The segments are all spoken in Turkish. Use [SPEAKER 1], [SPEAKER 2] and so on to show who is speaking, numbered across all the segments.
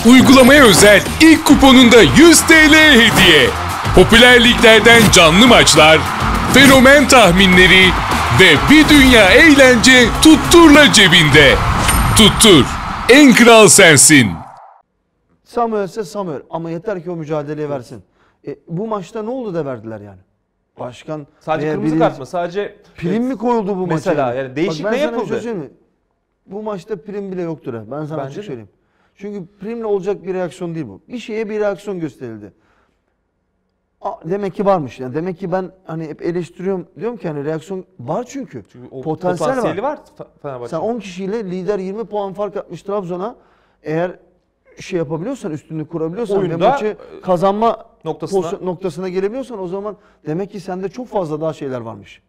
[SPEAKER 1] Uygulamaya özel ilk kuponunda 100 TL hediye. Popüler liglerden canlı maçlar, fenomen tahminleri ve bir dünya eğlence Tuttur'la cebinde. Tuttur, en kral sensin.
[SPEAKER 2] Samuel'se Samuel ama yeter ki o mücadeleyi versin. Bu maçta ne oldu da verdiler yani? Başkan
[SPEAKER 3] Sadece kırmızı kart mı? Sadece
[SPEAKER 2] prim mi koyuldu bu maça?
[SPEAKER 3] Mesela yani değişik ne yapıldı?
[SPEAKER 2] Bu maçta prim bile yoktur ha. Ben sana
[SPEAKER 3] Bence
[SPEAKER 2] açık
[SPEAKER 3] de.
[SPEAKER 2] söyleyeyim. Çünkü primle olacak bir reaksiyon değil bu. Bir şeye bir reaksiyon gösterildi. Demek ki varmış. Yani demek ki ben hani hep eleştiriyorum. Diyorum ki hani reaksiyon var çünkü.
[SPEAKER 3] O
[SPEAKER 2] potansiyeli
[SPEAKER 3] var Fenerbahçe.
[SPEAKER 2] Sen 10 kişiyle lider 20 puan fark atmış Trabzon'a. Eğer şey yapabiliyorsan, üstünlüğü kurabiliyorsan ve
[SPEAKER 3] Oyunda,
[SPEAKER 2] maçı kazanma
[SPEAKER 3] noktasına
[SPEAKER 2] gelebiliyorsan o zaman demek ki sende çok fazla daha şeyler varmış.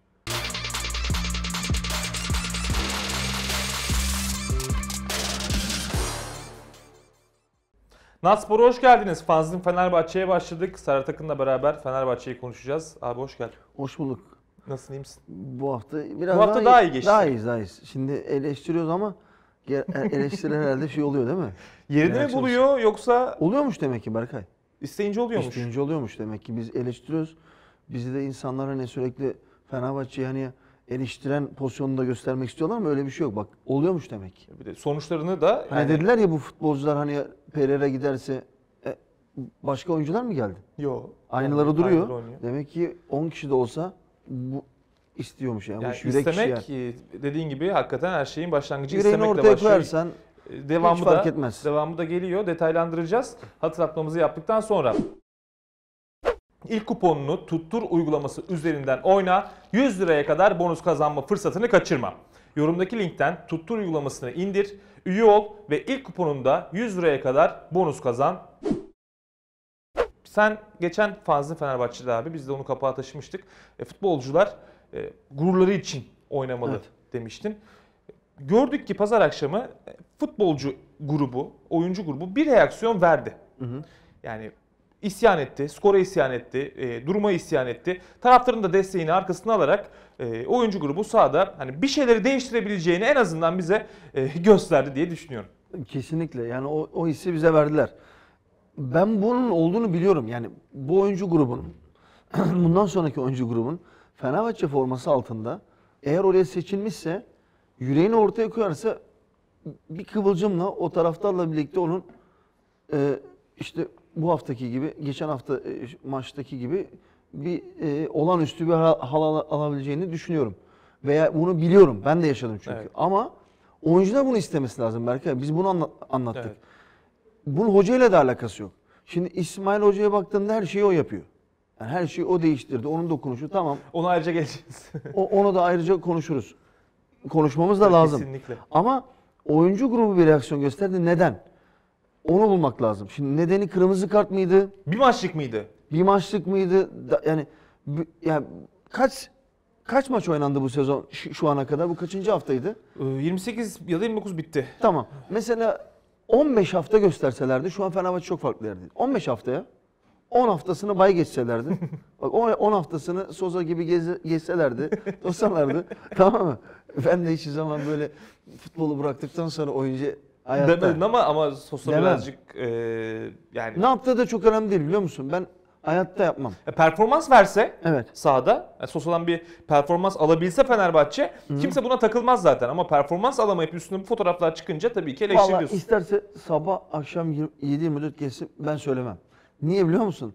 [SPEAKER 3] Natspor'a hoş geldiniz. Fanzin Fenerbahçe'ye başladık. Serhat Akın'la beraber Fenerbahçe'yi konuşacağız. Abi hoş geldin.
[SPEAKER 2] Hoş bulduk.
[SPEAKER 3] Nasılsın, iyi misin?
[SPEAKER 2] Bu hafta biraz
[SPEAKER 3] Bu hafta daha iyi geçti.
[SPEAKER 2] Daha iyiyiz. Şimdi eleştiriyoruz ama eleştiri herhalde şey oluyor değil mi?
[SPEAKER 3] Yerini mi buluyor yoksa
[SPEAKER 2] Oluyormuş demek ki Berkay.
[SPEAKER 3] isteyince oluyormuş?
[SPEAKER 2] İsteyince oluyormuş demek ki. Biz eleştiriyoruz. Bizi de insanlar hani sürekli Fenerbahçe'yi hani eleştiren pozisyonunda göstermek istiyorlar ama öyle bir şey yok. Bak oluyormuş demek ki.
[SPEAKER 3] Bir de sonuçlarını da
[SPEAKER 2] Hani dediler ya bu futbolcular hani Pereira giderse başka oyuncular mı geldi?
[SPEAKER 3] Yok.
[SPEAKER 2] Aynıları duruyor.
[SPEAKER 3] Aynıları oynuyor.
[SPEAKER 2] Demek ki 10 kişi de olsa bu istiyormuş yani.
[SPEAKER 3] Yani
[SPEAKER 2] Bu yürek
[SPEAKER 3] istemek
[SPEAKER 2] işi
[SPEAKER 3] dediğin gibi hakikaten her şeyin başlangıcı
[SPEAKER 2] Yüreğini
[SPEAKER 3] istemekle
[SPEAKER 2] ortaya
[SPEAKER 3] başlıyor.
[SPEAKER 2] koyarsan hiç fark etmez.
[SPEAKER 3] Devamı da geliyor. Detaylandıracağız. Hatırlatmamızı yaptıktan sonra. İlk kuponunu Tuttur uygulaması üzerinden oyna. 100 liraya kadar bonus kazanma fırsatını kaçırma. Yorumdaki linkten Tuttur uygulamasını indir, üye ol ve ilk kuponunda 100 liraya kadar bonus kazan. Sen geçen Fanzin Fenerbahçe'de abi biz de onu kapağa taşımıştık. Futbolcular gururları için oynamalı demiştin. Gördük ki pazar akşamı futbolcu grubu, oyuncu grubu bir reaksiyon verdi. Yani isyan etti, skora isyan etti, duruma isyan etti. Taraftarın da desteğini arkasına alarak oyuncu grubu sahada hani bir şeyleri değiştirebileceğini en azından bize gösterdi diye düşünüyorum.
[SPEAKER 2] Kesinlikle yani o hissi bize verdiler. Ben bunun olduğunu biliyorum. Yani bu oyuncu grubunun, bundan sonraki oyuncu grubun Fenerbahçe forması altında eğer oraya seçilmişse, yüreğini ortaya koyarsa bir kıvılcımla o taraftarla birlikte onun işte bu haftaki gibi, geçen hafta maçtaki gibi bir olağanüstü bir hal alabileceğini düşünüyorum. Veya bunu biliyorum. Ben de yaşadım çünkü. Evet. Ama oyuncular bunu istemesi lazım Berkay. Biz bunu anlattık. Evet. Bunun hocayla da alakası yok. Şimdi İsmail Hoca'ya baktığında her şeyi o yapıyor. Yani her şeyi o değiştirdi. Onun dokunuşu tamam.
[SPEAKER 3] Ona ayrıca geleceğiz.
[SPEAKER 2] Onu da ayrıca konuşuruz. Konuşmamız da lazım.
[SPEAKER 3] Kesinlikle.
[SPEAKER 2] Ama oyuncu grubu bir reaksiyon gösterdi. Neden? Onu bulmak lazım. Şimdi nedeni kırmızı kart mıydı?
[SPEAKER 3] Bir maçlık mıydı?
[SPEAKER 2] Bir maçlık mıydı? Yani kaç maç oynandı bu sezon şu ana kadar? Bu kaçıncı haftaydı?
[SPEAKER 3] 28 ya da 29 bitti.
[SPEAKER 2] Tamam. Mesela 15 hafta gösterselerdi şu an Fenerbahçe çok farklı yerdi. 15 haftaya 10 haftasını bay geçselerdi. Bak 10 haftasını Sosa gibi gezselerdi, tozsalardı. Tamam mı? Ben de hiçbir zaman böyle futbolu bıraktıktan sonra oyuncu hayatta.
[SPEAKER 3] Demedin ama Sosa birazcık yani.
[SPEAKER 2] Ne yaptığı da çok önemli değil biliyor musun? Ben hayatta yapmam.
[SPEAKER 3] Performans verse
[SPEAKER 2] evet.
[SPEAKER 3] sahada, Sosa'dan bir performans alabilse Fenerbahçe kimse buna takılmaz zaten. Ama performans alamayıp üstüne bu fotoğraflar çıkınca tabii ki eleştiriyorsun.
[SPEAKER 2] Vallahi isterse sabah akşam 7-24 geçsin ben söylemem. Niye biliyor musun?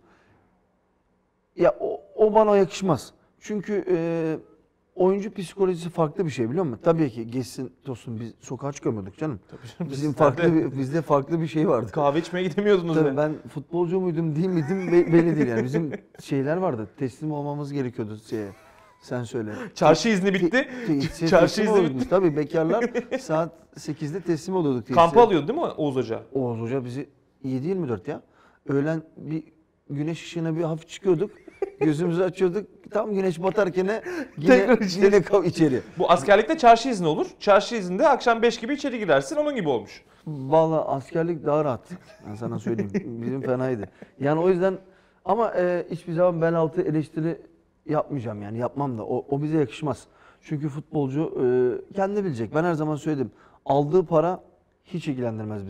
[SPEAKER 2] Ya o bana yakışmaz. Çünkü oyuncu psikolojisi farklı bir şey biliyor musun? Tabii ki geçsin tosun biz sokağa çıkamıyorduk canım.
[SPEAKER 3] Tabii
[SPEAKER 2] Bizim bizde farklı bir şey vardı.
[SPEAKER 3] Kahve içmeye gidemiyordunuz.
[SPEAKER 2] Tabii ben futbolcu muydum değil miydim belli değil yani. Bizim şeyler vardı. Teslim olmamız gerekiyordu şeye. Sen söyle.
[SPEAKER 3] Çarşı izni bitti.
[SPEAKER 2] Çarşı izni bitti. Tabii bekarlar saat 8'de teslim oluyorduk.
[SPEAKER 3] Kampı alıyordu değil mi Oğuz Hoca?
[SPEAKER 2] Oğuz Hoca bizi 7-24 ya. Öğlen bir güneş ışığına bir hafif çıkıyorduk. Gözümüzü açıyorduk. Tam güneş batarken yine içeri.
[SPEAKER 3] Bu askerlikte çarşı izni olur. Çarşı izninde akşam 5 gibi içeri girersin. Onun gibi olmuş.
[SPEAKER 2] Vallahi askerlik daha rahat. Ben sana söyleyeyim. Bizim fenaydı. Yani o yüzden ama hiçbir zaman bel altı eleştiri yapmayacağım yani. Yapmam da. O bize yakışmaz. Çünkü futbolcu kendi bilecek. Ben her zaman söyledim. Aldığı para hiç ilgilendirmez bizi.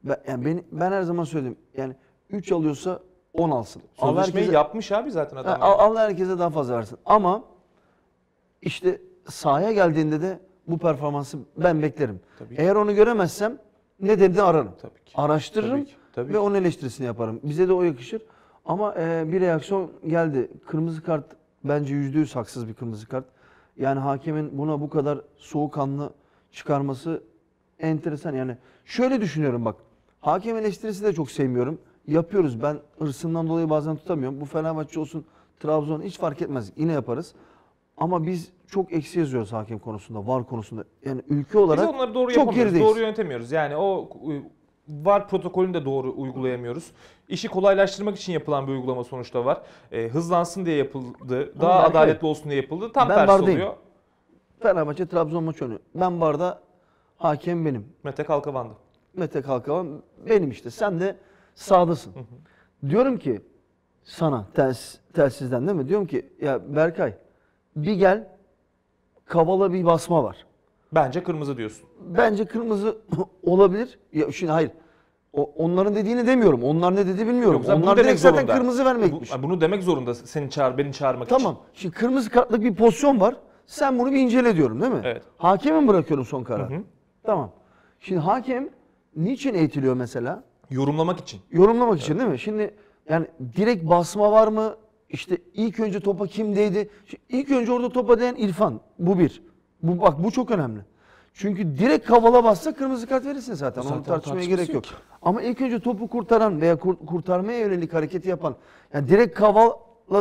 [SPEAKER 2] Ben her zaman söyledim. Yani 3 alıyorsa 10 alsın.
[SPEAKER 3] Sözleşmeyi yapmış abi zaten adam. yani.
[SPEAKER 2] Allah herkese daha fazla versin. Ama işte sahaya geldiğinde de bu performansı ben beklerim.
[SPEAKER 3] Tabii ki.
[SPEAKER 2] Eğer onu göremezsem nedenini ararım.
[SPEAKER 3] Tabii ki.
[SPEAKER 2] Araştırırım
[SPEAKER 3] Tabii ki, tabii
[SPEAKER 2] ve onun eleştirisini yaparım. Bize de o yakışır. Ama bir reaksiyon geldi. Kırmızı kart bence %100 haksız bir kırmızı kart. Yani hakemin buna bu kadar soğukkanlı çıkarması enteresan. Yani şöyle düşünüyorum bak. Hakem eleştirisi de çok sevmiyorum. Yapıyoruz. Ben hırsından dolayı bazen tutamıyorum. Bu Fenerbahçe olsun, Trabzon hiç fark etmez. Yine yaparız. Ama biz çok eksi yazıyoruz hakem konusunda, VAR konusunda. Yani ülke olarak
[SPEAKER 3] Biz onları doğru
[SPEAKER 2] çok
[SPEAKER 3] yapamıyoruz,
[SPEAKER 2] gerideyiz.
[SPEAKER 3] doğru yönetemiyoruz. Yani o VAR protokolünü de doğru uygulayamıyoruz. İşi kolaylaştırmak için yapılan bir uygulama sonuçta var. Hızlansın diye yapıldı, daha
[SPEAKER 2] Berkay,
[SPEAKER 3] adaletli olsun diye yapıldı. Tam
[SPEAKER 2] ben
[SPEAKER 3] tersi
[SPEAKER 2] VAR'dayım.
[SPEAKER 3] oluyor.
[SPEAKER 2] Fenerbahçe Trabzon maçı oynuyor. Ben VAR'da hakem benim.
[SPEAKER 3] Mete Kalkavan'dı.
[SPEAKER 2] Mete Kalkavan benim işte. Sen de sahadasın. Diyorum ki sana telsizden değil mi? Diyorum ki ya Berkay bir gel, Kavala bir basma var.
[SPEAKER 3] Bence kırmızı diyorsun.
[SPEAKER 2] Bence kırmızı olabilir. Ya şimdi hayır. Onların dediğini demiyorum. Onlar ne dedi bilmiyorum.
[SPEAKER 3] Yok, zaten
[SPEAKER 2] Onlar
[SPEAKER 3] bunu
[SPEAKER 2] direkt
[SPEAKER 3] demek
[SPEAKER 2] zaten
[SPEAKER 3] zorunda.
[SPEAKER 2] kırmızı vermekmiş.
[SPEAKER 3] Bunu demek zorunda seni beni çağırmak
[SPEAKER 2] Tamam.
[SPEAKER 3] için.
[SPEAKER 2] Şimdi kırmızı kartlık bir pozisyon var. Sen bunu bir incele diyorum değil mi?
[SPEAKER 3] Evet.
[SPEAKER 2] Hakeme mi bırakıyorum son kararı?
[SPEAKER 3] Hı hı.
[SPEAKER 2] Tamam. Şimdi hakem niçin eğitiliyor mesela?
[SPEAKER 3] Yorumlamak için.
[SPEAKER 2] Yorumlamak için değil mi? Şimdi yani direkt basma var mı? İşte ilk önce topa kim değdi? Şimdi ilk önce orada topa değen İrfan. Bu bir. Bu çok önemli. Çünkü direkt Kavala bassa kırmızı kart verirsin zaten. Onu
[SPEAKER 3] Zaten
[SPEAKER 2] tartışmaya
[SPEAKER 3] tartışması
[SPEAKER 2] gerek yok.
[SPEAKER 3] yok.
[SPEAKER 2] Ama ilk önce topu kurtaran veya kurtarmaya yönelik hareketi yapan, yani direkt Kavala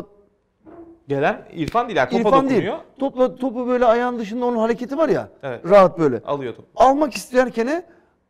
[SPEAKER 3] Gelen İrfan değil. Yani topa
[SPEAKER 2] İrfan
[SPEAKER 3] dokunuyor.
[SPEAKER 2] değil. Topu böyle ayağın dışında onun hareketi var ya.
[SPEAKER 3] Evet.
[SPEAKER 2] Rahat böyle.
[SPEAKER 3] Alıyor topu.
[SPEAKER 2] Almak isterken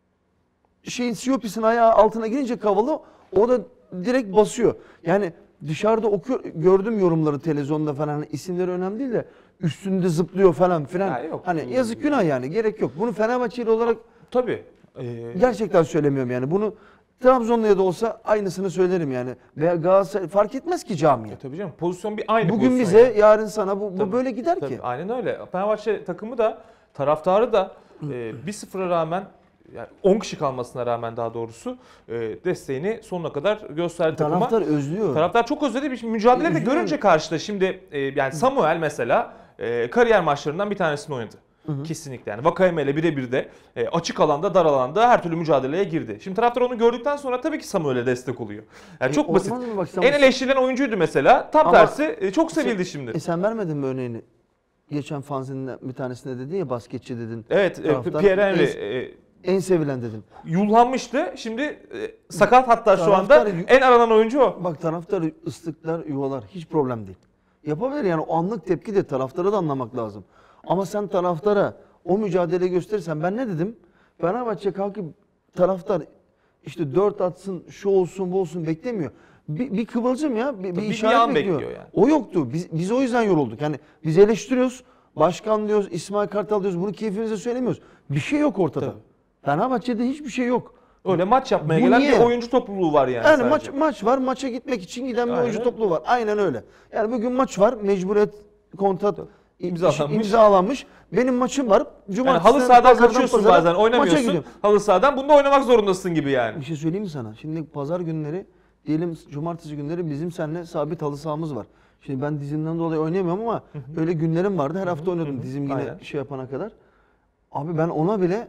[SPEAKER 2] Siyopis'in ayağı altına girince Kavala o da direkt basıyor. Yani dışarıda gördüm yorumları televizyonda falan, hani isimleri önemli değil de üstünde zıplıyor falan filan.
[SPEAKER 3] Ya yok.
[SPEAKER 2] Hani yazık günah yani, gerek yok. Bunu Fenerbahçeli olarak
[SPEAKER 3] Tabii.
[SPEAKER 2] gerçekten söylemiyorum yani. Bunu Trabzonlu'ya da olsa aynısını söylerim yani. Veya Galatasaray fark etmez ki camiye.
[SPEAKER 3] Tabii canım. Pozisyon aynı
[SPEAKER 2] Bugün
[SPEAKER 3] pozisyon
[SPEAKER 2] bize,
[SPEAKER 3] yani.
[SPEAKER 2] yarın sana bu
[SPEAKER 3] Tabii,
[SPEAKER 2] böyle gider
[SPEAKER 3] tabii,
[SPEAKER 2] ki.
[SPEAKER 3] aynen öyle. Fenerbahçe takımı da, taraftarı da 1-0'a rağmen, yani 10 kişi kalmasına rağmen daha doğrusu desteğini sonuna kadar gösterdi takıma.
[SPEAKER 2] Taraftar özlüyor.
[SPEAKER 3] Taraftar çok özledi. Bir mücadele de
[SPEAKER 2] Üzülüyor.
[SPEAKER 3] görünce karşıda şimdi yani Samuel mesela kariyer maçlarından bir tanesini oynadı. Kesinlikle yani Vakayeme ile birebir de açık alanda, dar alanda her türlü mücadeleye girdi. Şimdi taraftar onu gördükten sonra tabii ki Samuel'e destek oluyor. Yani çok basit.
[SPEAKER 2] olmaz mı? Bak,
[SPEAKER 3] En eleştirilen oyuncuydu mesela. Tam
[SPEAKER 2] Ama-
[SPEAKER 3] tersi çok sevildi şimdi.
[SPEAKER 2] Sen vermedin mi örneğini? Geçen fanzinin bir tanesinde dedin ya, basketçi dedin.
[SPEAKER 3] Evet,
[SPEAKER 2] Taraftar
[SPEAKER 3] Pierre Henry
[SPEAKER 2] en sevilen dedin.
[SPEAKER 3] yullanmıştı. Şimdi sakat hatta şu anda.
[SPEAKER 2] Taraftar-
[SPEAKER 3] En aranan oyuncu o.
[SPEAKER 2] Bak, taraftar ıslıklar, yuvalar hiç problem değil. Yapabilir yani, o anlık tepki de taraftarı da anlamak lazım. Ama sen taraftara o mücadele gösterirsen, ben ne dedim? Fenerbahçe kalkıp taraftar işte 4 atsın, şu olsun, bu olsun beklemiyor. Bir kıvılcım ya, bir
[SPEAKER 3] bir
[SPEAKER 2] işaret
[SPEAKER 3] an
[SPEAKER 2] bekliyor.
[SPEAKER 3] bekliyor yani.
[SPEAKER 2] O yoktu. Biz o yüzden yorulduk. Yani biz eleştiriyoruz. Başkan diyoruz, İsmail Kartal diyoruz. Bunu keyfimize söylemiyoruz. Bir şey yok ortada.
[SPEAKER 3] Tabii.
[SPEAKER 2] Fenerbahçe'de hiçbir şey yok.
[SPEAKER 3] Öyle maç yapmaya
[SPEAKER 2] Bu
[SPEAKER 3] gelen
[SPEAKER 2] niye?
[SPEAKER 3] bir oyuncu topluluğu var yani,
[SPEAKER 2] Yani
[SPEAKER 3] sadece.
[SPEAKER 2] maç var, maça gitmek için giden bir
[SPEAKER 3] Aynen
[SPEAKER 2] oyuncu
[SPEAKER 3] öyle.
[SPEAKER 2] topluluğu var. Aynen öyle. Yani bugün maç var, mecburiyet kontrat
[SPEAKER 3] İmzalanmış.
[SPEAKER 2] imzalanmış. Benim maçım var.
[SPEAKER 3] Yani
[SPEAKER 2] Cumartesi'den
[SPEAKER 3] halı sahadan
[SPEAKER 2] pazardan
[SPEAKER 3] kaçıyorsun
[SPEAKER 2] pazara
[SPEAKER 3] bazen,
[SPEAKER 2] maça
[SPEAKER 3] oynamıyorsun.
[SPEAKER 2] gidiyorum.
[SPEAKER 3] Halı sahadan bunda oynamak zorundasın gibi yani.
[SPEAKER 2] Bir şey söyleyeyim mi sana? Şimdi pazar günleri, diyelim cumartesi günleri bizim seninle sabit halı sahamız var. Şimdi ben dizimden dolayı oynayamıyorum ama öyle günlerim vardı. Her hafta oynuyordum dizim yine
[SPEAKER 3] Aynen.
[SPEAKER 2] şey yapana kadar. Abi ben ona bile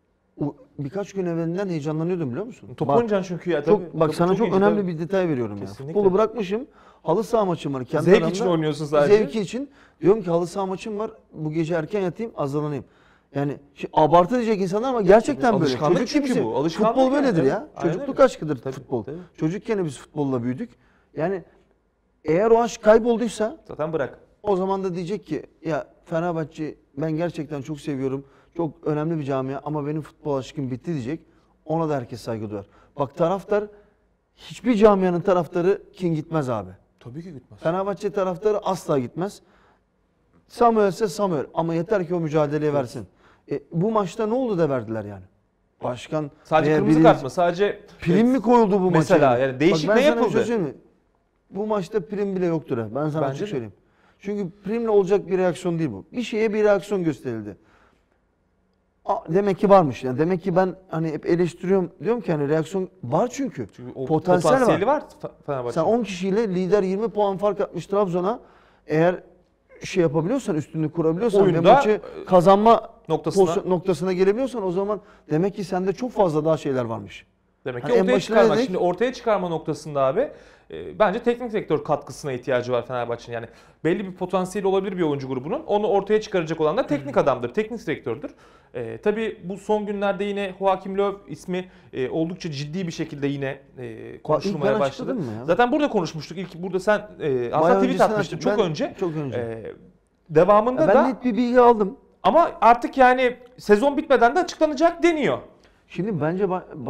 [SPEAKER 2] birkaç gün evvelinden heyecanlanıyordum, biliyor musun?
[SPEAKER 3] Top
[SPEAKER 2] Bak,
[SPEAKER 3] oynayacaksın çünkü ya.
[SPEAKER 2] Çok, bak sana çok
[SPEAKER 3] iyi,
[SPEAKER 2] önemli
[SPEAKER 3] tabii.
[SPEAKER 2] bir detay veriyorum ya.
[SPEAKER 3] Kesinlikle.
[SPEAKER 2] Futbolu bırakmışım. Halı saha maçım var. Kendi
[SPEAKER 3] Zevk
[SPEAKER 2] aramda.
[SPEAKER 3] için oynuyorsun sadece.
[SPEAKER 2] Zevki için. Diyorum ki halı saha maçım var. Bu gece erken yatayım, hazırlanayım. Yani abartı diyecek insanlar ama gerçekten böyle.
[SPEAKER 3] Alışkanlık
[SPEAKER 2] Çocuk
[SPEAKER 3] çünkü
[SPEAKER 2] gibisi.
[SPEAKER 3] bu, alışkanlık
[SPEAKER 2] Futbol
[SPEAKER 3] yani.
[SPEAKER 2] böyledir ya.
[SPEAKER 3] Aynen
[SPEAKER 2] Çocukluk
[SPEAKER 3] öyle.
[SPEAKER 2] aşkıdır
[SPEAKER 3] Tabii,
[SPEAKER 2] futbol.
[SPEAKER 3] tabii.
[SPEAKER 2] Çocukken biz futbolla büyüdük. Yani eğer o aşk kaybolduysa,
[SPEAKER 3] Zaten bırak.
[SPEAKER 2] o zaman da diyecek ki ya Fenerbahçe ben gerçekten çok seviyorum. Çok önemli bir camia ama benim futbol aşkım bitti diyecek. Ona da herkes saygı duyar. Bak, taraftar, hiçbir camianın taraftarı kin gitmez abi.
[SPEAKER 3] Tabii ki gitmez.
[SPEAKER 2] Fenerbahçe taraftarı asla gitmez. Samuel ise Samuel, ama yeter ki o mücadeleyi versin. Bu maçta ne oldu da verdiler yani? Başkan
[SPEAKER 3] Sadece
[SPEAKER 2] veya
[SPEAKER 3] kırmızı
[SPEAKER 2] biri-
[SPEAKER 3] kart mı? Sadece
[SPEAKER 2] Prim mi koyuldu bu maça?
[SPEAKER 3] Mesela yani değişik
[SPEAKER 2] Bak, ben
[SPEAKER 3] ne
[SPEAKER 2] sana bir
[SPEAKER 3] yapıldı?
[SPEAKER 2] şey söyleyeyim mi? Bu maçta prim bile yoktur ha. Ben sana
[SPEAKER 3] Bence
[SPEAKER 2] açık
[SPEAKER 3] de.
[SPEAKER 2] söyleyeyim. Çünkü primle olacak bir reaksiyon değil bu. Bir şeye bir reaksiyon gösterildi. Demek ki varmış. Yani demek ki ben hani hep eleştiriyorum. Diyorum ki hani reaksiyon var çünkü.
[SPEAKER 3] Çünkü o
[SPEAKER 2] Potansiyel
[SPEAKER 3] potansiyeli
[SPEAKER 2] var.
[SPEAKER 3] var Fenerbahçe.
[SPEAKER 2] Sen 10 kişiyle lider 20 puan fark atmış Trabzon'a. Eğer şey yapabiliyorsan, üstünlüğü kurabiliyorsan ve
[SPEAKER 3] Oyunda,
[SPEAKER 2] maçı kazanma
[SPEAKER 3] noktasına-
[SPEAKER 2] noktasına gelebiliyorsan o zaman demek ki sende çok fazla daha şeyler varmış.
[SPEAKER 3] Demek ki
[SPEAKER 2] Hani en
[SPEAKER 3] ortaya
[SPEAKER 2] başına
[SPEAKER 3] çıkarma.
[SPEAKER 2] dedik-
[SPEAKER 3] Şimdi ortaya çıkarma noktasında abi bence teknik direktör katkısına ihtiyacı var Fenerbahçe'nin. Yani belli bir potansiyeli olabilir bir oyuncu grubunun. Onu ortaya çıkaracak olan da teknik adamdır, teknik direktördür. Tabii bu son günlerde yine Joachim Löw ismi oldukça ciddi bir şekilde yine konuşulmaya
[SPEAKER 2] ben
[SPEAKER 3] başladı.
[SPEAKER 2] açıkladım mı ya?
[SPEAKER 3] Zaten burada konuşmuştuk. İlk burada sen aslında
[SPEAKER 2] Bayağı
[SPEAKER 3] tweet
[SPEAKER 2] öncesine
[SPEAKER 3] atmıştın
[SPEAKER 2] açtım.
[SPEAKER 3] çok
[SPEAKER 2] Ben
[SPEAKER 3] önce.
[SPEAKER 2] çok önce.
[SPEAKER 3] Devamında
[SPEAKER 2] Ben
[SPEAKER 3] da
[SPEAKER 2] net bir bilgi aldım.
[SPEAKER 3] ama artık yani sezon bitmeden de açıklanacak deniyor.
[SPEAKER 2] Şimdi bence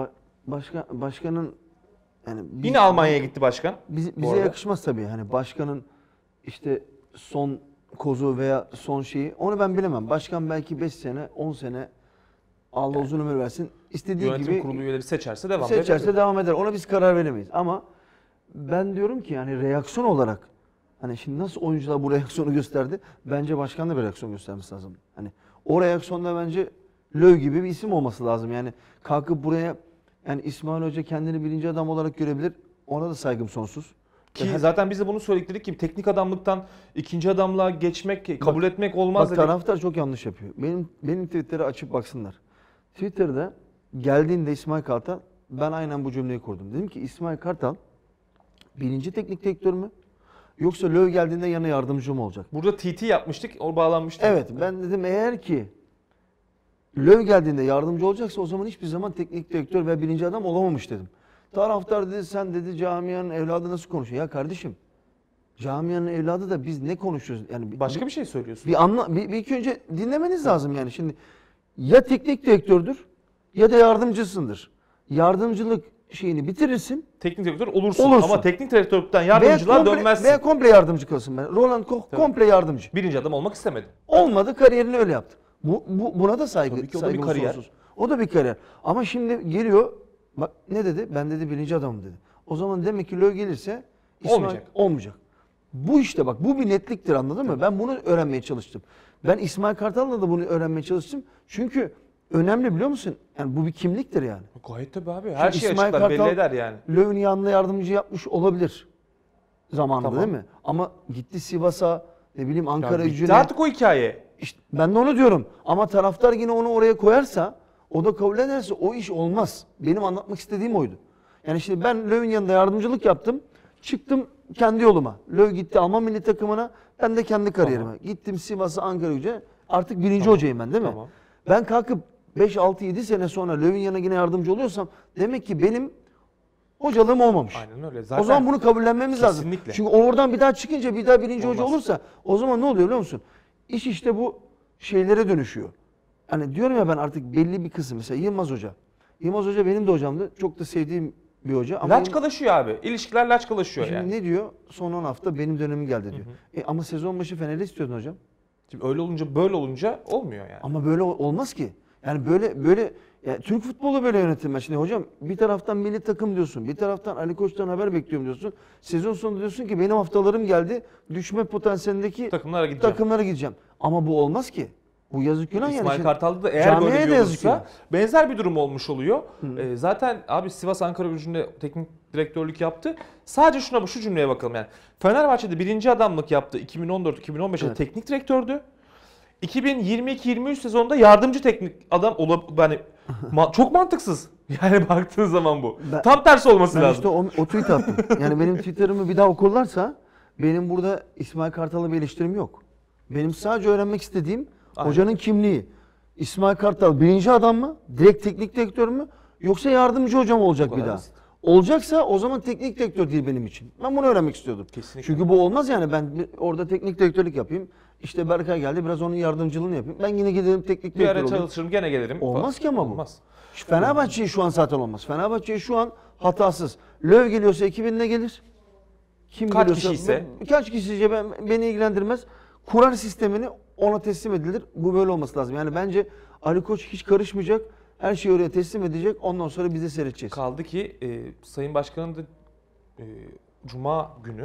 [SPEAKER 2] başkanın yani
[SPEAKER 3] Yine Almanya'ya gitti başkan.
[SPEAKER 2] bize
[SPEAKER 3] arada.
[SPEAKER 2] yakışmaz tabii. Hani başkanın işte son kozu veya son şeyi onu ben bilemem. Başkan belki 5 sene, 10 sene Allah uzun ömür versin. İstediği
[SPEAKER 3] Yönetim
[SPEAKER 2] gibi
[SPEAKER 3] kurulu üyeleri seçerse devam
[SPEAKER 2] seçerse
[SPEAKER 3] eder.
[SPEAKER 2] devam eder. Ona biz karar veremeyiz. Ama ben diyorum ki yani reaksiyon olarak hani şimdi nasıl oyuncular bu reaksiyonu gösterdi? Bence başkan da bir reaksiyon göstermesi lazım. Hani o reaksiyonda bence Löw gibi bir isim olması lazım. Yani kalkıp buraya yani İsmail Hoca kendini birinci adam olarak görebilir. Ona da saygım sonsuz.
[SPEAKER 3] Ki zaten biz de bunu söyledik dedik ki teknik adamlıktan ikinci adamlığa geçmek, kabul etmek olmaz
[SPEAKER 2] Bak
[SPEAKER 3] dedik.
[SPEAKER 2] taraftar çok yanlış yapıyor. Benim Twitter'ı açıp baksınlar. Twitter'da geldiğinde İsmail Kartal ben aynen bu cümleyi kurdum. Dedim ki İsmail Kartal birinci teknik direktör mü? Yoksa Löw geldiğinde yanına yardımcı mı olacak?
[SPEAKER 3] Burada TT yapmıştık, o bağlanmıştı.
[SPEAKER 2] Evet ben dedim eğer ki Löw geldiğinde yardımcı olacaksa o zaman hiçbir zaman teknik direktör ve birinci adam olamamış dedim. Taraftar dedi sen dedi camianın evladı nasıl konuşuyor? Ya kardeşim camianın evladı da biz ne konuşuyoruz? Yani
[SPEAKER 3] Başka bir şey söylüyorsun.
[SPEAKER 2] bir ilk önce dinlemeniz lazım yani. Şimdi ya teknik direktördür ya da yardımcısındır. Yardımcılık şeyini bitirirsin
[SPEAKER 3] Teknik direktör olursun,
[SPEAKER 2] Olursun.
[SPEAKER 3] ama teknik direktörlükten yardımcılığa dönmezsin.
[SPEAKER 2] veya komple yardımcı kalırsın. Ben. Roland Koch komple yardımcı.
[SPEAKER 3] Birinci adam olmak istemedi.
[SPEAKER 2] Olmadı kariyerini öyle yaptı. Buna da
[SPEAKER 3] Tabii ki o da bir
[SPEAKER 2] saygım
[SPEAKER 3] kariyer.
[SPEAKER 2] sonsuz. O da bir kariyer. Ama şimdi geliyor bak ne dedi? Ben dedi birinci adamım dedi. O zaman demek ki Löw gelirse olmayacak. Bu işte bak bu bir netliktir anladın mı? Ben bunu öğrenmeye çalıştım. Ben İsmail Kartal'la da bunu öğrenmeye çalıştım. Çünkü önemli biliyor musun? Yani bu bir kimliktir yani.
[SPEAKER 3] Gayet tabii abi. Her şeyi
[SPEAKER 2] İsmail
[SPEAKER 3] açıklar, belli
[SPEAKER 2] Kartal,
[SPEAKER 3] eder yani.
[SPEAKER 2] Löw'ün yanında yardımcı yapmış olabilir zamanında
[SPEAKER 3] Tamam.
[SPEAKER 2] değil mi? Ama gitti Sivas'a ne bileyim Ankara
[SPEAKER 3] Ya bitti
[SPEAKER 2] Gücü'ne.
[SPEAKER 3] artık o hikaye.
[SPEAKER 2] İşte ben de onu diyorum. Ama taraftar yine onu oraya koyarsa, o da kabul ederse o iş olmaz. Benim anlatmak istediğim oydu. Yani şimdi ben Löw'ün yanında yardımcılık yaptım. Çıktım kendi yoluma. Löw gitti Alman milli takımına. Ben de kendi kariyerime.
[SPEAKER 3] Tamam.
[SPEAKER 2] Gittim Sivas'a, Ankara Gücü'ne. Artık birinci hocayım ben değil mi?
[SPEAKER 3] Tamam.
[SPEAKER 2] Ben kalkıp 5, 6, 7 sene sonra Löw'ün yanına yine yardımcı oluyorsam demek ki benim hocalığım olmamış.
[SPEAKER 3] Aynen öyle. Zaten
[SPEAKER 2] O zaman bunu kabullenmemiz lazım.
[SPEAKER 3] Kesinlikle.
[SPEAKER 2] Çünkü oradan bir daha çıkınca bir daha birinci hoca
[SPEAKER 3] Olmaz.
[SPEAKER 2] olursa o zaman ne oluyor biliyor musun? İş işte bu şeylere dönüşüyor. Hani diyorum ya ben artık belli bir kısım mesela Yılmaz Hoca. Yılmaz Hoca benim de hocamdı. Çok da sevdiğim bir hoca. Ama
[SPEAKER 3] laçkalaşıyor abi. İlişkiler laçkalaşıyor
[SPEAKER 2] şimdi
[SPEAKER 3] yani.
[SPEAKER 2] ne diyor? Son 10 hafta benim dönemim geldi diyor. Ama sezon başı Fener'i istiyordun hocam.
[SPEAKER 3] Şimdi öyle olunca böyle olunca olmuyor yani.
[SPEAKER 2] Ama böyle olmaz ki. Yani böyle ya Türk futbolu böyle yönetilmez. Şimdi hocam bir taraftan milli takım diyorsun. Bir taraftan Ali Koç'tan haber bekliyorum diyorsun. Sezon sonunda diyorsun ki benim haftalarım geldi. Düşme potansiyelindeki takımlara gideceğim. Ama bu olmaz ki. Bu yazık günah yani.
[SPEAKER 3] İsmail
[SPEAKER 2] Şimdi
[SPEAKER 3] Kartal'da da eğer
[SPEAKER 2] camiye
[SPEAKER 3] böyle
[SPEAKER 2] de
[SPEAKER 3] bir
[SPEAKER 2] yazık
[SPEAKER 3] olursa
[SPEAKER 2] günah.
[SPEAKER 3] benzer bir durum olmuş oluyor. Zaten abi Sivas Ankara Gücü'nde teknik direktörlük yaptı. Sadece şu cümleye bakalım yani. Fenerbahçe'de birinci adamlık yaptı 2014-2015'te
[SPEAKER 2] Evet.
[SPEAKER 3] teknik direktördü. 2022-23 sezonunda yardımcı teknik adam yani çok mantıksız. Yani baktığın zaman bu. Tam tersi olması
[SPEAKER 2] Ben
[SPEAKER 3] lazım.
[SPEAKER 2] işte o tweet attım. Yani benim Twitter'ımı bir daha okurlarsa benim burada İsmail Kartal'a bir eleştirim yok. Benim sadece öğrenmek istediğim hocanın kimliği. İsmail Kartal birinci adam mı? Direkt teknik direktör mü? Yoksa yardımcı hocam olacak
[SPEAKER 3] Bu
[SPEAKER 2] bir
[SPEAKER 3] kadar
[SPEAKER 2] daha?
[SPEAKER 3] basit.
[SPEAKER 2] Olacaksa o zaman teknik direktör değil benim için. Ben bunu öğrenmek istiyordum.
[SPEAKER 3] Kesinlikle.
[SPEAKER 2] Çünkü bu olmaz yani ben orada teknik direktörlük yapayım. İşte Berkay geldi biraz onun yardımcılığını yapayım. Ben yine giderim teknik
[SPEAKER 3] Bir
[SPEAKER 2] direktör
[SPEAKER 3] ara
[SPEAKER 2] olayım.
[SPEAKER 3] çalışırım gene gelirim.
[SPEAKER 2] Olmaz ki ama bu.
[SPEAKER 3] Olmaz.
[SPEAKER 2] Fenerbahçe'yi şu an zaten olmaz. Fenerbahçe'yi şu an hatasız. Löw geliyorsa ekibine gelir. Kim
[SPEAKER 3] Kaç
[SPEAKER 2] geliyorsa,
[SPEAKER 3] kişiyse?
[SPEAKER 2] Kaç kişiyse beni ilgilendirmez. Kurar sistemini ona teslim edilir. Bu böyle olması lazım. Yani bence Ali Koç hiç karışmayacak. Her şeyi oraya teslim edecek. Ondan sonra biz de seyredeceğiz.
[SPEAKER 3] Kaldı ki Sayın Başkan'ın da Cuma günü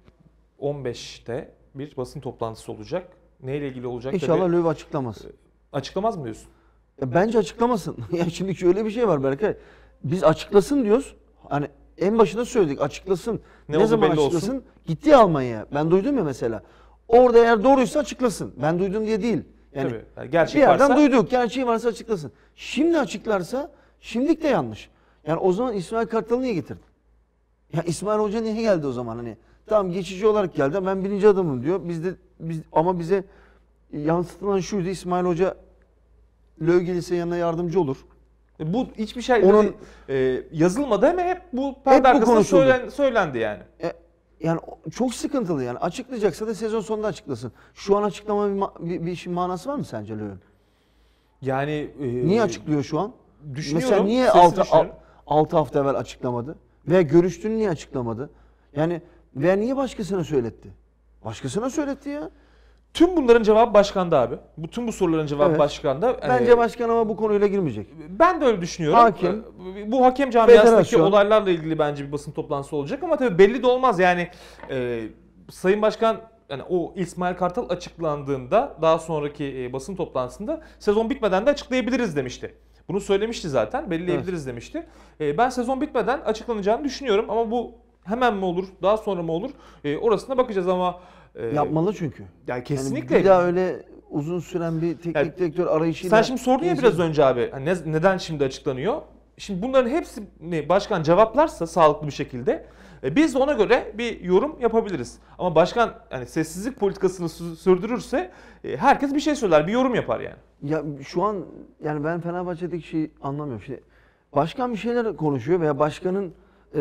[SPEAKER 3] 15'te bir basın toplantısı olacak. Neyle ilgili olacak?
[SPEAKER 2] İnşallah
[SPEAKER 3] Tabii
[SPEAKER 2] Löw açıklamaz.
[SPEAKER 3] Açıklamaz mı diyorsun?
[SPEAKER 2] Bence açıklamasın. Ya şimdi şöyle bir şey var Berkay. Biz açıklasın diyoruz. Hani en başında söyledik açıklasın.
[SPEAKER 3] Ne
[SPEAKER 2] Ne
[SPEAKER 3] oldu
[SPEAKER 2] zaman
[SPEAKER 3] belli
[SPEAKER 2] açıklasın?
[SPEAKER 3] olsun.
[SPEAKER 2] Gitti ya Almanya'ya. Ben duydum ya mesela. Orada eğer doğruysa açıklasın. Ben duydum diye değil. Yani
[SPEAKER 3] Tabii. Yani gerçek
[SPEAKER 2] bir yerden
[SPEAKER 3] varsa-
[SPEAKER 2] duyduk. Gerçeği varsa açıklasın. Şimdi açıklarsa şimdilik de yanlış. Yani o zaman İsmail Kartal'ı niye getirdin? Ya İsmail Hoca niye geldi o zaman hani? Tamam geçici olarak geldi. Ben birinci adamım diyor. Ama bize yansıtılan şuydu. İsmail Hoca Löw gelirse yanına yardımcı olur.
[SPEAKER 3] Bu hiçbir şey
[SPEAKER 2] Onun-
[SPEAKER 3] yazılmadı ama hep bu perde
[SPEAKER 2] bu
[SPEAKER 3] arkasında
[SPEAKER 2] konuşuldu.
[SPEAKER 3] söylendi yani.
[SPEAKER 2] Yani çok sıkıntılı yani. Açıklayacaksa da sezon sonunda açıklasın. Şu an açıklama bir manası var mı sence Löw'ün?
[SPEAKER 3] Yani
[SPEAKER 2] Niye açıklıyor şu an?
[SPEAKER 3] düşünüyorum,
[SPEAKER 2] Mesela niye
[SPEAKER 3] sesli düşünüyorum.
[SPEAKER 2] 6 hafta evvel açıklamadı? Veya görüştüğünü niye açıklamadı? Yani veya niye başkasına söyletti? Başkasına söyletti ya.
[SPEAKER 3] Tüm bunların cevabı başkanda abi. Bütün bu soruların cevabı
[SPEAKER 2] Evet.
[SPEAKER 3] başkanda.
[SPEAKER 2] Bence başkan ama bu konuyla girmeyecek.
[SPEAKER 3] Ben de öyle düşünüyorum.
[SPEAKER 2] Hakem,
[SPEAKER 3] Bu hakem camiasındaki
[SPEAKER 2] federasyon.
[SPEAKER 3] olaylarla ilgili bence bir basın toplantısı olacak ama tabii belli de olmaz. Yani Sayın Başkan yani o İsmail Kartal açıklandığında daha sonraki basın toplantısında sezon bitmeden de açıklayabiliriz demişti. Bunu söylemişti zaten. Belirleyebiliriz demişti. Ben sezon bitmeden açıklanacağını düşünüyorum ama bu hemen mi olur, daha sonra mı olur? Orasına bakacağız ama
[SPEAKER 2] Yapmalı çünkü.
[SPEAKER 3] yani kesinlikle.
[SPEAKER 2] Yani bir daha öyle uzun süren bir teknik
[SPEAKER 3] Yani
[SPEAKER 2] direktör arayışıyla...
[SPEAKER 3] Sen şimdi sordun ya biraz önce abi. Hani neden şimdi açıklanıyor? Şimdi bunların hepsini başkan cevaplarsa sağlıklı bir şekilde biz de ona göre bir yorum yapabiliriz. Ama başkan yani sessizlik politikasını sürdürürse herkes bir şey söyler, bir yorum yapar yani.
[SPEAKER 2] Ya şu an yani ben Fenerbahçe'deki şeyi anlamıyorum. Şimdi başkan bir şeyler konuşuyor veya başkanın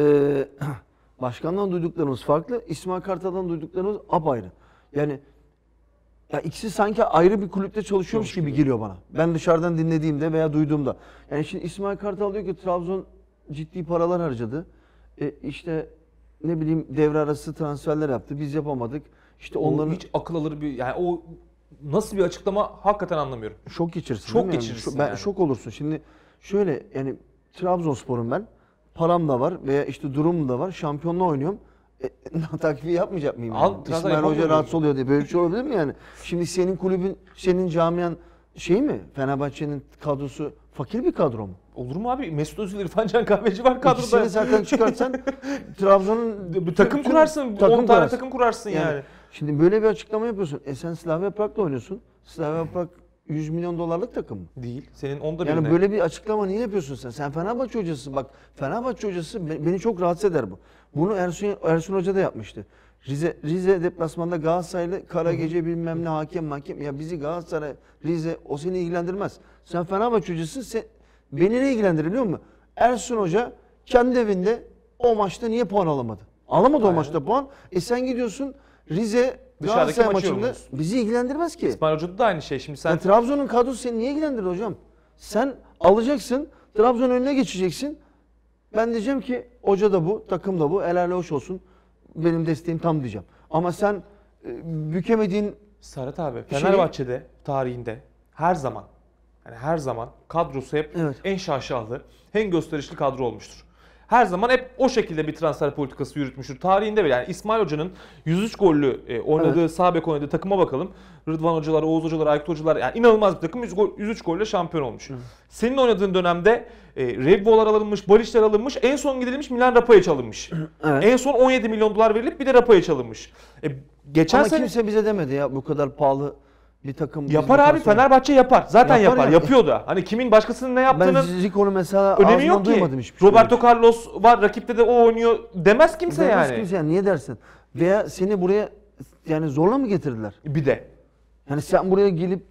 [SPEAKER 2] başkandan duyduklarımız farklı, İsmail Kartal'dan duyduklarımız apayrı. Yani ya ikisi sanki ayrı bir kulüpte çalışıyormuş gibi geliyor bana. Ben dışarıdan dinlediğimde veya duyduğumda. Yani şimdi İsmail Kartal diyor ki Trabzon ciddi paralar harcadı. İşte ne bileyim devre arası transferler yaptı. Biz yapamadık. İşte onların
[SPEAKER 3] O hiç akıl alır bir yani o nasıl bir açıklama hakikaten anlamıyorum.
[SPEAKER 2] şok geçirsin.
[SPEAKER 3] Şok
[SPEAKER 2] değil mi yani?
[SPEAKER 3] geçirirsin
[SPEAKER 2] Ben
[SPEAKER 3] yani.
[SPEAKER 2] şok olursun. Şimdi şöyle yani Trabzonspor'um ben. Param da var veya işte durumum da var. Şampiyonluğa oynuyorum. Takviye yapmayacak mıyım?
[SPEAKER 3] Al,
[SPEAKER 2] Yani?
[SPEAKER 3] transfer
[SPEAKER 2] İsmail Hoca
[SPEAKER 3] yapamıyor
[SPEAKER 2] rahatsız
[SPEAKER 3] muyum?
[SPEAKER 2] oluyor diye. Böyle bir şey olabilir mi yani? Şimdi senin kulübün, senin camian şey mi? Fenerbahçe'nin kadrosu fakir bir kadro mu?
[SPEAKER 3] Olur mu abi? Mesut Özil, İrfan Can Kahveci var kadroda.
[SPEAKER 2] İkisini zaten çıkartsan Trabzon'un
[SPEAKER 3] Bir takım kurarsın, 10 tane
[SPEAKER 2] kurarsın.
[SPEAKER 3] takım kurarsın yani.
[SPEAKER 2] Şimdi böyle bir açıklama yapıyorsun. Sen Slavia Prag'la oynuyorsun. Slavia Prag 100 milyon dolarlık takım mı?
[SPEAKER 3] Değil. Senin onda
[SPEAKER 2] Yani
[SPEAKER 3] birine.
[SPEAKER 2] böyle bir açıklama niye yapıyorsun sen? Sen Fenerbahçe hocasısın. Bak Fenerbahçe hocası beni çok rahatsız eder bu. Bunu Ersun Hoca da yapmıştı. Rize deplasmanda Galatasaraylı kara gece bilmem ne hakem. Ya bizi Galatasaray, Rize o seni ilgilendirmez. Sen Fenerbahçe hocasısın. Beni ne ilgilendirir biliyor musun? Ersun Hoca kendi evinde o maçta niye puan alamadı? Alamadı o
[SPEAKER 3] Aynen.
[SPEAKER 2] maçta puan. Sen gidiyorsun Rize
[SPEAKER 3] Dışarıdaki
[SPEAKER 2] Galatasaray
[SPEAKER 3] maçı
[SPEAKER 2] maçında
[SPEAKER 3] yorumluyorsun.
[SPEAKER 2] bizi ilgilendirmez ki.
[SPEAKER 3] İsmail Hoca'da da aynı şey. Şimdi sen
[SPEAKER 2] Ya Trabzon'un kadrosu seni niye ilgilendirir hocam? Sen alacaksın, Trabzon önüne geçeceksin. Ben diyeceğim ki hoca da bu, takım da bu, helal hoş olsun. Benim desteğim tam diyeceğim. Ama sen bükemediğin
[SPEAKER 3] Serhat abi
[SPEAKER 2] Şeyi-
[SPEAKER 3] Fenerbahçe'de tarihinde her zaman yani her zaman kadrosu hep
[SPEAKER 2] Evet.
[SPEAKER 3] en şaşalı, en gösterişli kadro olmuştur. Her zaman hep o şekilde bir transfer politikası yürütmüştür. Tarihinde bile yani İsmail Hoca'nın 103 gollü oynadığı, sağ bek oynadığı takıma bakalım. Rıdvan Hocalar, Oğuz Hocalar, Aykut Hocalar yani inanılmaz bir takım 103 golle şampiyon olmuş. Senin oynadığın dönemde Rebbolar alınmış, Balişler alınmış, en son gidilmiş Milan Rapaić alınmış.
[SPEAKER 2] Evet.
[SPEAKER 3] En son 17 milyon dolar verilip bir de Rapaić alınmış. Geçen
[SPEAKER 2] ama
[SPEAKER 3] sene
[SPEAKER 2] kimse bize demedi ya bu kadar pahalı bir takım. biz
[SPEAKER 3] yapar
[SPEAKER 2] bu
[SPEAKER 3] abi
[SPEAKER 2] transfer-
[SPEAKER 3] Fenerbahçe yapar. Zaten
[SPEAKER 2] Yapar
[SPEAKER 3] yapar,
[SPEAKER 2] ya.
[SPEAKER 3] yapıyor da. Hani kimin başkasının ne
[SPEAKER 2] Ben
[SPEAKER 3] yaptığının
[SPEAKER 2] Zico'nu mesela
[SPEAKER 3] önemi
[SPEAKER 2] ağzından
[SPEAKER 3] yok ki.
[SPEAKER 2] duymadım hiçbir şey.
[SPEAKER 3] Roberto Carlos var, rakipte de o oynuyor demez kimse
[SPEAKER 2] Demez
[SPEAKER 3] yani.
[SPEAKER 2] kimse yani niye dersin? Veya seni buraya yani zorla mı getirdiler?
[SPEAKER 3] Bir de
[SPEAKER 2] Yani sen buraya gelip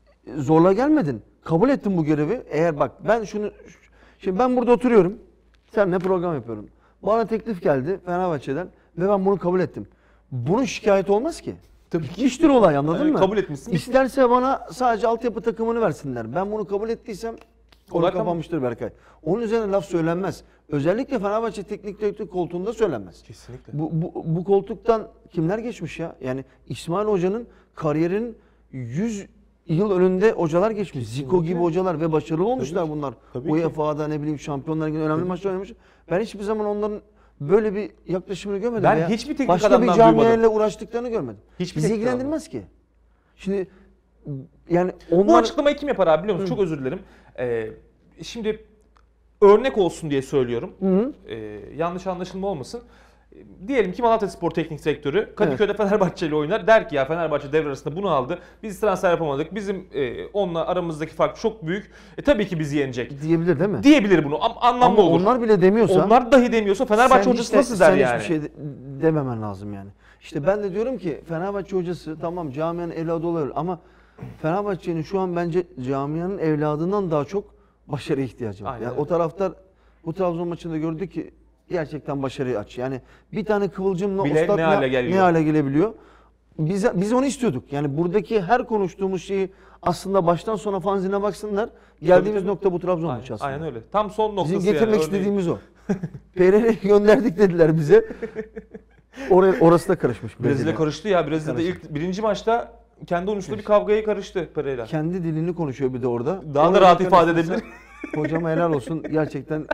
[SPEAKER 2] zorla gelmedin. Kabul ettin bu görevi. Eğer bak ben şimdi ben burada oturuyorum. Seninle program yapıyorum. Bana teklif geldi Fenerbahçe'den ve ben bunu kabul ettim. Bunun şikayeti olmaz ki.
[SPEAKER 3] Tabii ki.
[SPEAKER 2] İştir olay anladın
[SPEAKER 3] Yani
[SPEAKER 2] mı?
[SPEAKER 3] kabul etmişsin, bitmiş.
[SPEAKER 2] İsterse bana sadece altyapı takımını versinler. Ben bunu kabul ettiysem konu
[SPEAKER 3] Olay tamam.
[SPEAKER 2] kapanmıştır Berkay. Onun üzerine laf söylenmez. Özellikle Fenerbahçe teknik direktör koltuğunda söylenmez.
[SPEAKER 3] kesinlikle.
[SPEAKER 2] Bu koltuktan kimler geçmiş ya? Yani İsmail Hoca'nın kariyerinin 100 yıl önünde hocalar geçmiş. Zico gibi hocalar ve başarılı olmuşlar bunlar.
[SPEAKER 3] Tabii ki.
[SPEAKER 2] UEFA'da ne bileyim Şampiyonlar Ligi'nde önemli maçlar oynamış. Ben hiçbir zaman onların böyle bir yaklaşımını görmedim.
[SPEAKER 3] Ben
[SPEAKER 2] veya
[SPEAKER 3] hiçbir teknik
[SPEAKER 2] başka bir
[SPEAKER 3] adamdan
[SPEAKER 2] camiayla
[SPEAKER 3] duymadım.
[SPEAKER 2] uğraştıklarını görmedim.
[SPEAKER 3] Hiçbir
[SPEAKER 2] Bizi
[SPEAKER 3] teknik
[SPEAKER 2] ilgilendirmez ki. Şimdi Yani
[SPEAKER 3] Bu
[SPEAKER 2] onlar
[SPEAKER 3] açıklamayı kim yapar abi biliyor musun? Çok özür dilerim. Şimdi örnek olsun diye söylüyorum. Yanlış anlaşılma olmasın. Diyelim ki Malatyaspor Teknik Direktörü Kadıköy'de Fenerbahçe ile oynar. Der ki ya Fenerbahçe devre arasında bunu aldı. Biz transfer yapamadık. Bizim onunla aramızdaki fark çok büyük. Tabii ki bizi yenecek.
[SPEAKER 2] diyebilir değil mi?
[SPEAKER 3] Diyebilir bunu. Anlamlı
[SPEAKER 2] Ama
[SPEAKER 3] olur.
[SPEAKER 2] onlar bile demiyorsa,
[SPEAKER 3] Onlar dahi demiyorsa Fenerbahçe
[SPEAKER 2] sen
[SPEAKER 3] hocası
[SPEAKER 2] işte-
[SPEAKER 3] nasıl der
[SPEAKER 2] sen
[SPEAKER 3] yani?
[SPEAKER 2] hiçbir şey dememen lazım yani. İşte ben de diyorum ki Fenerbahçe hocası tamam camianın evladı olabilir ama Fenerbahçe'nin şu an bence camianın evladından daha çok başarıya ihtiyacı var.
[SPEAKER 3] Aynen
[SPEAKER 2] Yani
[SPEAKER 3] öyle.
[SPEAKER 2] o taraftar bu Trabzon maçında gördü ki gerçekten başarıyı aç. Yani bir tane kıvılcımla
[SPEAKER 3] Bile
[SPEAKER 2] Ustad
[SPEAKER 3] ne hale geliyor.
[SPEAKER 2] ne hale gelebiliyor. Biz onu istiyorduk. Yani buradaki her konuştuğumuz şeyi aslında baştan sona fanzine baksınlar. Geldiğimiz
[SPEAKER 3] tabii.
[SPEAKER 2] nokta bu Trabzon
[SPEAKER 3] Aynen,
[SPEAKER 2] maçı aslında.
[SPEAKER 3] aynen öyle. Tam son noktası
[SPEAKER 2] Bizim getirmek
[SPEAKER 3] yani, örneğin.
[SPEAKER 2] istediğimiz o. Pereira'yı gönderdik dediler bize. Orası da karışmış.
[SPEAKER 3] Brezilya karıştı ya. Brezilya'da ilk birinci maçta kendi oyuncusuyla bir kavgaya karıştı Pereira.
[SPEAKER 2] Kendi dilini konuşuyor bir de orada.
[SPEAKER 3] Daha da
[SPEAKER 2] Orada
[SPEAKER 3] rahat
[SPEAKER 2] bir
[SPEAKER 3] ifade
[SPEAKER 2] tanesi-
[SPEAKER 3] edebilir.
[SPEAKER 2] Hocama helal olsun. Gerçekten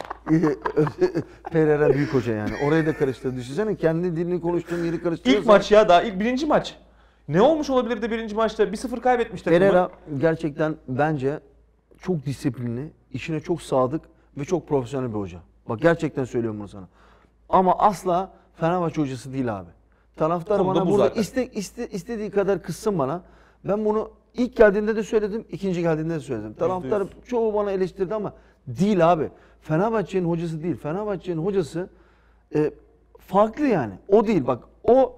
[SPEAKER 2] Pereira büyük hoca yani. Orayı da karıştırdı. Düşünsene kendi dilini konuştuğun yeri karıştırıyorsan.
[SPEAKER 3] İlk maç ya daha ilk birinci maç. Ne olmuş olabilir de birinci maçta? 1-0 kaybetmiş takımı.
[SPEAKER 2] Pereira gerçekten bence çok disiplinli, işine çok sadık ve çok profesyonel bir hoca. Bak gerçekten söylüyorum bunu sana. Ama asla Fenerbahçe hocası değil abi. Taraftar
[SPEAKER 3] Konuda
[SPEAKER 2] bana
[SPEAKER 3] bu
[SPEAKER 2] burada
[SPEAKER 3] zaten.
[SPEAKER 2] istediği kadar kızsın bana. Ben bunu ilk geldiğinde de söyledim, ikinci geldiğinde de söyledim. Taraftar çoğu bana eleştirdi ama değil abi. Fenerbahçe'nin hocası değil. Fenerbahçe'nin hocası farklı yani. O değil bak. O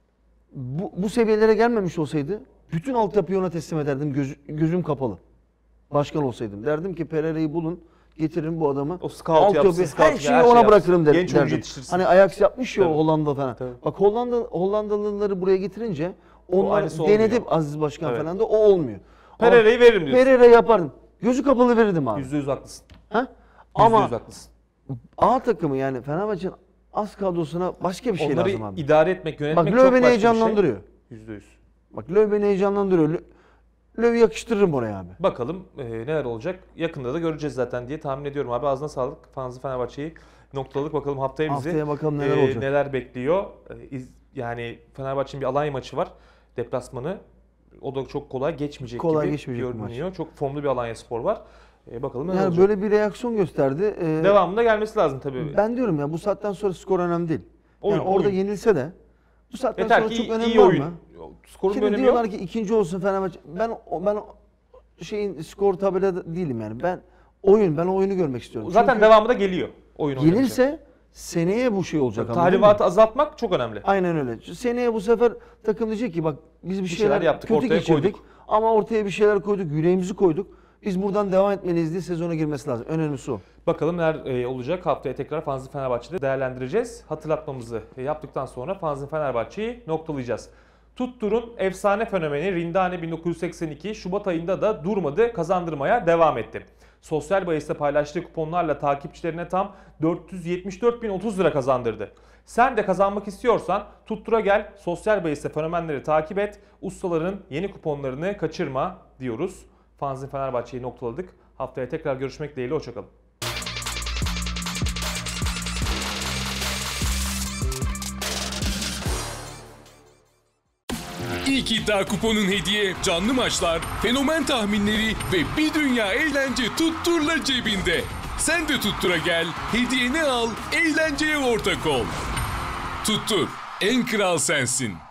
[SPEAKER 2] bu seviyelere gelmemiş olsaydı bütün altyapıyı ona teslim ederdim gözüm kapalı. Başkan olsaydım. Derdim ki Pereira'yı bulun, getirin bu adamı.
[SPEAKER 3] O scout yapsın, scout
[SPEAKER 2] her şeyi
[SPEAKER 3] her şey
[SPEAKER 2] ona
[SPEAKER 3] yapsın.
[SPEAKER 2] bırakırım
[SPEAKER 3] Genç oyuncu
[SPEAKER 2] derdim.
[SPEAKER 3] yetiştirsin.
[SPEAKER 2] Hani Ajax yapmış ya
[SPEAKER 3] Tabii.
[SPEAKER 2] o Hollanda falan.
[SPEAKER 3] Tabii.
[SPEAKER 2] Bak Hollandalıları buraya getirince onlar
[SPEAKER 3] aynısı olmuyor.
[SPEAKER 2] denedi Aziz Başkan
[SPEAKER 3] Evet.
[SPEAKER 2] falan da o olmuyor.
[SPEAKER 3] Pereira'yı veririm
[SPEAKER 2] Ama
[SPEAKER 3] diyorsun.
[SPEAKER 2] Pereira yapardım. Gözü kapalı verirdim abi.
[SPEAKER 3] %100 haklısın.
[SPEAKER 2] Ha?
[SPEAKER 3] Ama
[SPEAKER 2] Ama
[SPEAKER 3] haklısın.
[SPEAKER 2] A takımı yani Fenerbahçe'nin az kadrosuna başka bir şey
[SPEAKER 3] Onları
[SPEAKER 2] lazım abi.
[SPEAKER 3] idare etmek, yönetmek
[SPEAKER 2] Bak
[SPEAKER 3] çok
[SPEAKER 2] Löw
[SPEAKER 3] başka
[SPEAKER 2] beni
[SPEAKER 3] bir
[SPEAKER 2] heyecanlandırıyor.
[SPEAKER 3] şey. %100.
[SPEAKER 2] Bak Löw beni heyecanlandırıyor. Löw'ü yakıştırırım oraya abi.
[SPEAKER 3] Bakalım neler olacak. Yakında da göreceğiz zaten diye tahmin ediyorum abi. Ağzına sağlık. Fanzı Fenerbahçe'yi noktaladık. Bakalım haftaya bizi
[SPEAKER 2] Haftaya bakalım neler olacak.
[SPEAKER 3] neler bekliyor. Yani Fenerbahçe'nin bir Alanya maçı var. Deplasmanı. O da çok kolay geçmeyecek
[SPEAKER 2] Kolay
[SPEAKER 3] gibi
[SPEAKER 2] geçmeyecek bir
[SPEAKER 3] görünüyor. Çok formlu bir Alanyaspor var. Bakalım neler
[SPEAKER 2] Yani
[SPEAKER 3] olacak.
[SPEAKER 2] böyle bir reaksiyon gösterdi.
[SPEAKER 3] Devamında gelmesi lazım tabii.
[SPEAKER 2] Ben diyorum ya bu saatten sonra skor önemli değil.
[SPEAKER 3] Oyun,
[SPEAKER 2] Yani orada
[SPEAKER 3] oyun.
[SPEAKER 2] yenilse de bu saatten
[SPEAKER 3] Yeter
[SPEAKER 2] sonra
[SPEAKER 3] ki
[SPEAKER 2] çok
[SPEAKER 3] iyi
[SPEAKER 2] önemli var
[SPEAKER 3] oyun.
[SPEAKER 2] mı?
[SPEAKER 3] Skorun bir
[SPEAKER 2] Şimdi
[SPEAKER 3] önemi
[SPEAKER 2] diyorlar
[SPEAKER 3] yok.
[SPEAKER 2] ki ikinci olsun Fenerbahçe. Ben şeyin skor tabelada değilim yani. Ben o oyunu görmek istiyorum.
[SPEAKER 3] Zaten
[SPEAKER 2] Çünkü
[SPEAKER 3] devamında geliyor oyun oynanacak.
[SPEAKER 2] yenilse seneye bu şey olacak. anladın mı?
[SPEAKER 3] Tahribatı azaltmak çok önemli.
[SPEAKER 2] Aynen öyle. Seneye bu sefer takım diyecek ki bak biz bir
[SPEAKER 3] şeyler
[SPEAKER 2] şeyler
[SPEAKER 3] yaptık,
[SPEAKER 2] kötü
[SPEAKER 3] ortaya
[SPEAKER 2] geçirdik
[SPEAKER 3] koyduk.
[SPEAKER 2] ama ortaya bir şeyler koyduk, yüreğimizi koyduk. Biz buradan devam etmeliyiz diye sezona girmesi lazım. Önemlisi o.
[SPEAKER 3] Bakalım neler olacak. Haftaya tekrar Fanzin Fenerbahçe'de değerlendireceğiz. Hatırlatmamızı yaptıktan sonra Fanzin Fenerbahçe'yi noktalayacağız. Tuttur'un efsane fenomeni Rindane 1982 Şubat ayında da durmadı, kazandırmaya devam etti. Sosyal bahiste paylaştığı kuponlarla takipçilerine tam 474.030 lira kazandırdı. Sen de kazanmak istiyorsan Tuttur'a gel, sosyal bahiste fenomenleri takip et, ustaların yeni kuponlarını kaçırma diyoruz. Fanzin Fenerbahçe'yi noktaladık. Haftaya tekrar görüşmek dileğiyle, hoşçakalın.
[SPEAKER 1] İlk iddia kuponun hediye, canlı maçlar, fenomen tahminleri ve bir dünya eğlence Tuttur'la cebinde. Sen de Tuttur'a gel, hediyeni al, eğlenceye ortak ol. Tuttur, en kral sensin.